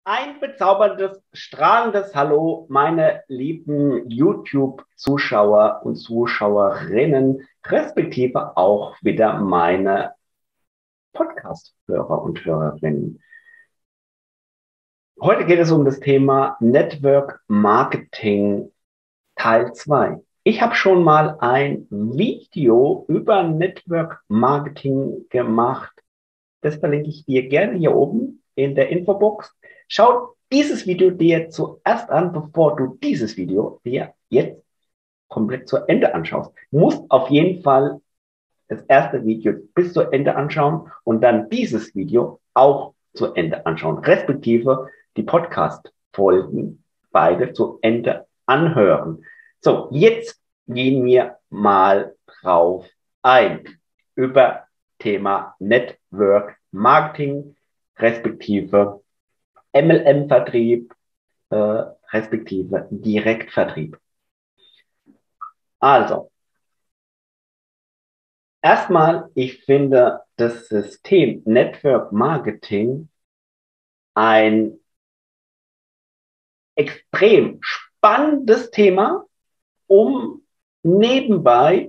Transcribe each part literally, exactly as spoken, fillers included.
Ein bezauberndes, strahlendes Hallo, meine lieben YouTube-Zuschauer und Zuschauerinnen, respektive auch wieder meine Podcast-Hörer und Hörerinnen. Heute geht es um das Thema Network Marketing Teil zwei. Ich habe schon mal ein Video über Network Marketing gemacht. Das verlinke ich dir gerne hier oben in der Infobox. Schau dieses Video dir zuerst an, bevor du dieses Video dir jetzt komplett zu Ende anschaust. Du musst auf jeden Fall das erste Video bis zu Ende anschauen und dann dieses Video auch zu Ende anschauen, respektive die Podcast-Folgen beide zu Ende anhören. So, jetzt gehen wir mal drauf ein über Thema Network Marketing, respektive M L M-Vertrieb, äh, respektive Direktvertrieb. Also, erstmal, ich finde das System Network Marketing ein extrem spannendes Thema, um nebenbei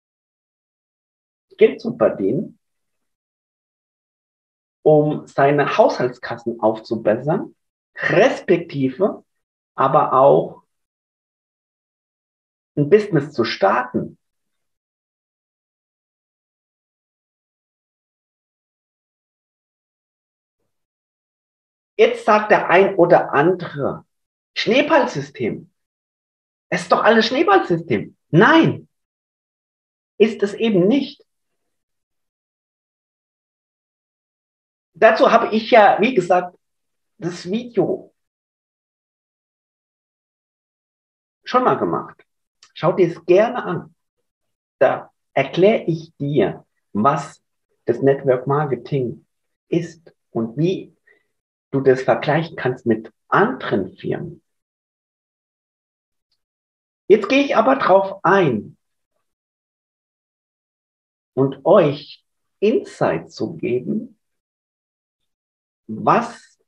Geld zu verdienen, um seine Haushaltskassen aufzubessern, respektive aber auch ein Business zu starten. Jetzt sagt der ein oder andere, Schneeballsystem. Es ist doch alles Schneeballsystem. Nein, ist es eben nicht. Dazu habe ich ja, wie gesagt, das Video schon mal gemacht. Schau dir es gerne an. Da erkläre ich dir, was das Network Marketing ist und wie du das vergleichen kannst mit anderen Firmen. Jetzt gehe ich aber drauf ein und euch Insight zu geben, was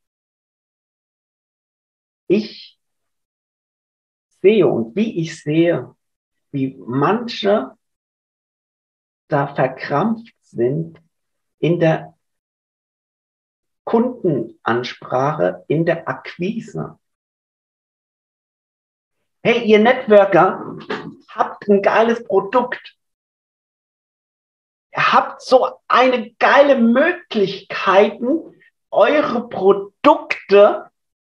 ich sehe und wie ich sehe, wie manche da verkrampft sind in der Kundenansprache, in der Akquise. Hey, ihr Networker, habt ein geiles Produkt. Ihr habt so eine geile Möglichkeiten, eure Produkte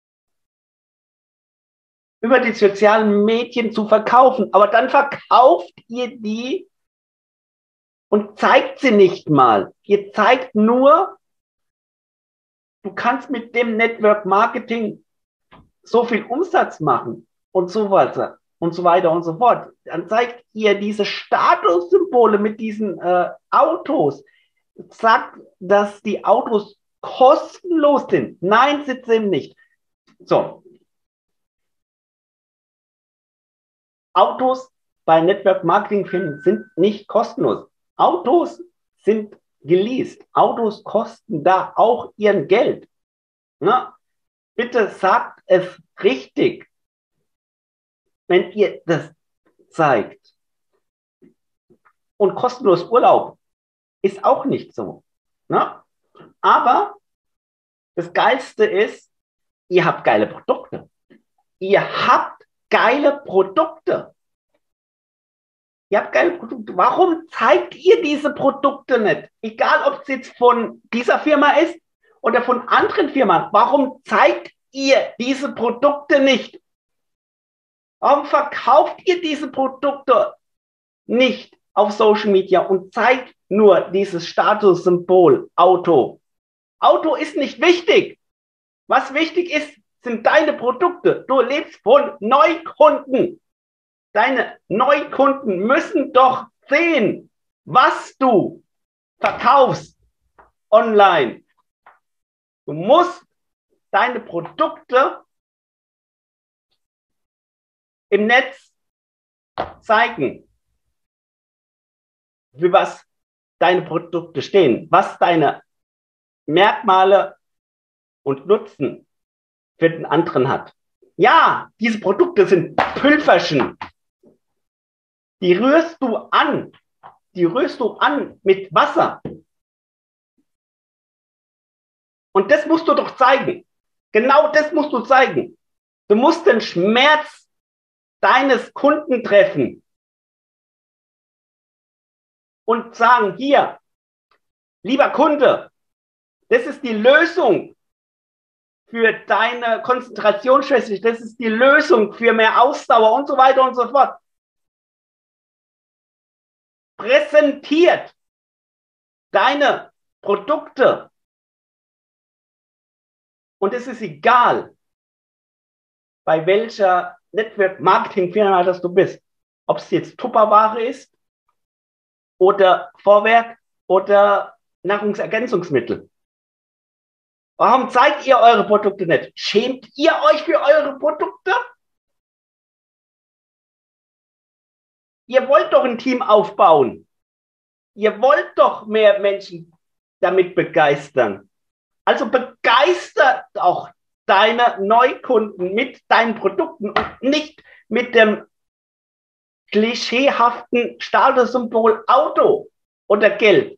über die sozialen Medien zu verkaufen. Aber dann verkauft ihr die und zeigt sie nicht mal. Ihr zeigt nur, du kannst mit dem Network Marketing so viel Umsatz machen und so weiter und so weiter und so fort. Dann zeigt ihr diese Statussymbole mit diesen äh, Autos. Sagt, dass die Autos kostenlos sind. Nein, sind sie nicht. So. Autos bei Network Marketing Firmen sind nicht kostenlos. Autos sind geleast. Autos kosten da auch ihren Geld. Na, bitte sagt es richtig, wenn ihr das zeigt. Und kostenlos Urlaub ist auch nicht so. Na? Aber das Geilste ist, ihr habt geile Produkte. Ihr habt geile Produkte. Ihr habt geile Produkte. Warum zeigt ihr diese Produkte nicht? Egal, ob es jetzt von dieser Firma ist oder von anderen Firmen. Warum zeigt ihr diese Produkte nicht? Warum verkauft ihr diese Produkte nicht auf Social Media und zeigt nur dieses Statussymbol Auto? Auto ist nicht wichtig. Was wichtig ist, sind deine Produkte. Du lebst von Neukunden. Deine Neukunden müssen doch sehen, was du verkaufst online. Du musst deine Produkte im Netz zeigen, für was deine Produkte stehen, was deine Merkmale und Nutzen für den anderen hat. Ja, diese Produkte sind Pülverchen. Die rührst du an. Die rührst du an mit Wasser. Und das musst du doch zeigen. Genau das musst du zeigen. Du musst den Schmerz deines Kunden treffen und sagen, hier, lieber Kunde, das ist die Lösung für deine Konzentrationsschwäche, das ist die Lösung für mehr Ausdauer und so weiter und so fort. Präsentiert deine Produkte. Und es ist egal, bei welcher Network-Marketing-Firma das du bist. Ob es jetzt Tupperware ist oder Vorwerk oder Nahrungsergänzungsmittel. Warum zeigt ihr eure Produkte nicht? Schämt ihr euch für eure Produkte? Ihr wollt doch ein Team aufbauen. Ihr wollt doch mehr Menschen damit begeistern. Also begeistert auch deine Neukunden mit deinen Produkten und nicht mit dem klischeehaften Statussymbol Auto oder Geld.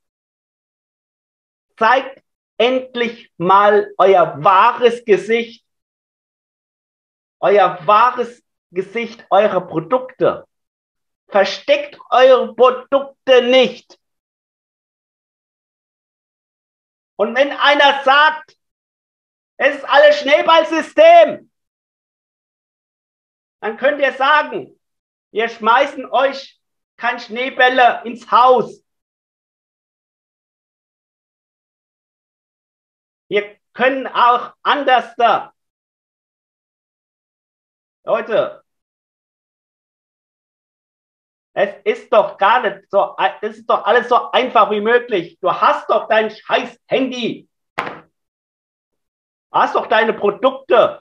Zeigt endlich mal euer wahres Gesicht, euer wahres Gesicht eurer Produkte. Versteckt eure Produkte nicht. Und wenn einer sagt, es ist alles Schneeballsystem, dann könnt ihr sagen, wir schmeißen euch kein Schneebälle ins Haus. Wir können auch anders da. Leute, es ist doch gar nicht so, es ist doch alles so einfach wie möglich. Du hast doch dein scheiß Handy. Du hast doch deine Produkte.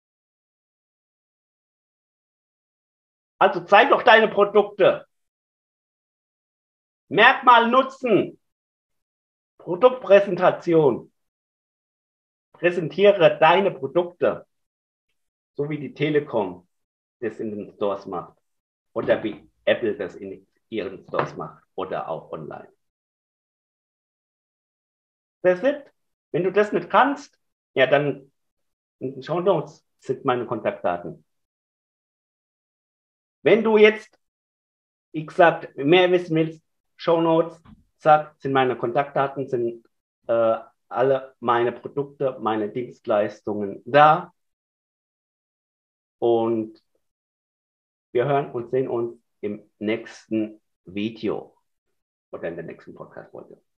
Also zeig doch deine Produkte. Merkmal nutzen. Produktpräsentation. Präsentiere deine Produkte. So wie die Telekom das in den Stores macht. Oder wie Apple das in ihren Stores macht. Oder auch online. That's it. Wenn du das nicht kannst, ja, dann in den Shownotes sind meine Kontaktdaten. Wenn du jetzt, wie gesagt, mehr wissen willst, Shownotes, sag, sind meine Kontaktdaten, sind äh, alle meine Produkte, meine Dienstleistungen da. Und wir hören und sehen uns im nächsten Video oder in der nächsten Podcast-Folge.